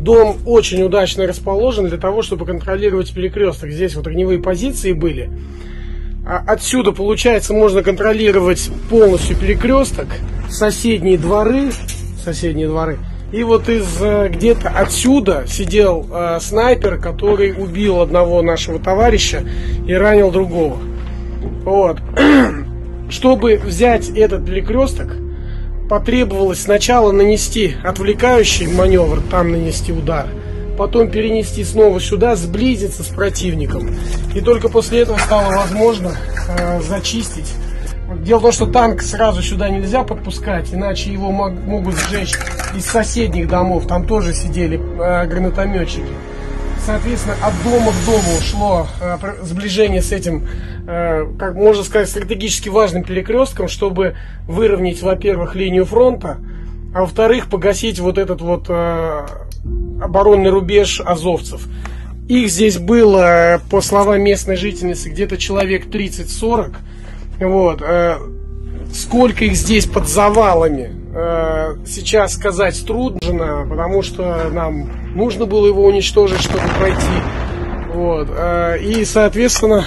Дом очень удачно расположен для того, чтобы контролировать перекресток. Здесь вот огневые позиции были. Отсюда, получается, можно контролировать полностью перекресток, соседние дворы. И вот из где-то отсюда сидел снайпер, который убил одного нашего товарища и ранил другого. Вот. Чтобы взять этот перекресток, потребовалось сначала нанести отвлекающий маневр, там нанести удар, потом перенести снова сюда, сблизиться с противником. И только после этого стало возможно зачистить. Дело в том, что танк сразу сюда нельзя подпускать, иначе его могут сжечь из соседних домов. Там тоже сидели гранатометчики. Соответственно, от дома к дому шло сближение с этим, как можно сказать, стратегически важным перекрестком, чтобы выровнять, во-первых, линию фронта, а во-вторых, погасить вот этот вот оборонный рубеж азовцев. Их здесь было, по словам местной жительницы, где-то человек 30-40. Вот. Сколько их здесь под завалами, сейчас сказать трудно, потому что нам нужно было его уничтожить, чтобы пройти. Вот. И, соответственно,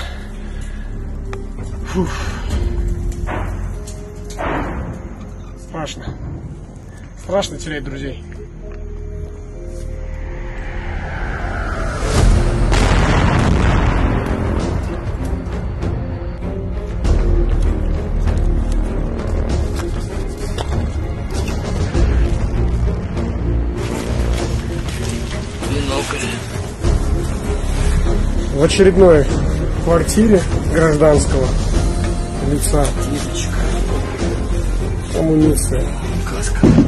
страшно терять друзей. В очередной квартире гражданского лица амуниция.